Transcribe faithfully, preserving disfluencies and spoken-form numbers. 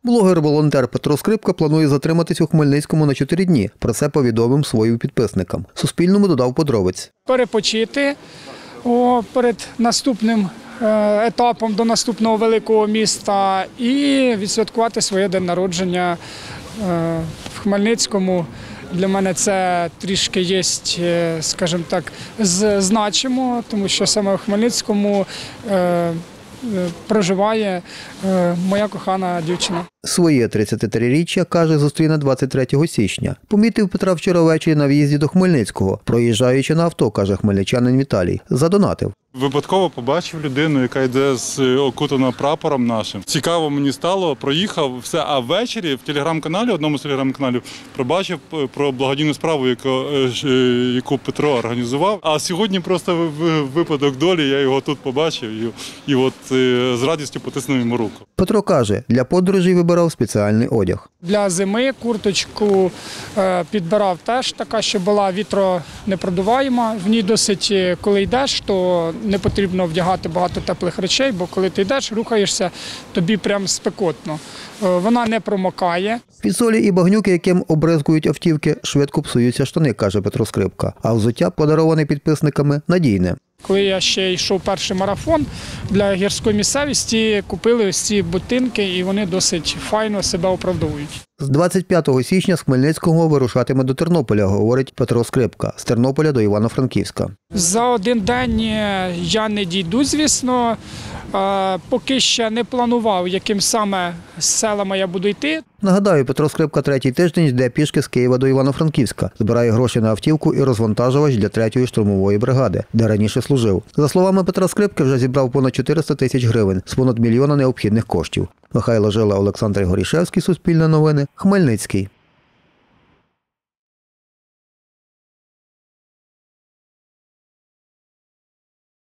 Блогер-волонтер Петро Скрипка планує затриматись у Хмельницькому на чотири дні. Про це повідомив своїм підписникам. Суспільному додав подробиць. Перепочити о, перед наступним е, етапом до наступного великого міста і відсвяткувати своє день народження е, в Хмельницькому. Для мене це трішки є, скажімо так, значимо, тому що саме в Хмельницькому е, проживає моя кохана дівчина. Своє тридцятитриріччя, каже, зустріне двадцять третього січня. Помітив Петра вчора ввечері на в'їзді до Хмельницького. Проїжджаючи на авто, каже хмельничанин Віталій, задонатив. Випадково побачив людину, яка йде з окутана прапором нашим. Цікаво мені стало, проїхав, все. А ввечері в телеграм-каналі, одному з телеграм-каналів, побачив про благодійну справу, яку, яку Петро організував. А сьогодні просто випадок долі, я його тут побачив і, і от з радістю потиснув йому руку. Петро каже, для подорожей вибирав спеціальний одяг. Для зими курточку підбирав теж така, що була вітронепродуваєма. В ній досить, коли йдеш, то не потрібно вдягати багато теплих речей, бо коли ти йдеш, рухаєшся, тобі прям спекотно. Вона не промокає. Від солі і багнюки, яким обризкують автівки, швидко псуються штани, каже Петро Скрипка. А взуття, подароване підписниками, надійне. Коли я ще йшов перший марафон для гірської місцевості, купили ось ці ботинки і вони досить файно себе оправдовують. З двадцять п'ятого січня з Хмельницького вирушатиме до Тернополя, говорить Петро Скрипка. З Тернополя до Івано-Франківська. За один день я не дійду, звісно. Поки ще не планував, яким саме селами я буду йти. Нагадаю, Петро Скрипка третій тиждень йде пішки з Києва до Івано-Франківська. Збирає гроші на автівку і розвантажувач для третьої штурмової бригади, де раніше служив. За словами Петра Скрипки, вже зібрав понад чотириста тисяч гривень з понад мільйона необхідних коштів. Михайло Жила, Олександр Горішевський, Суспільне новини, Хмельницький.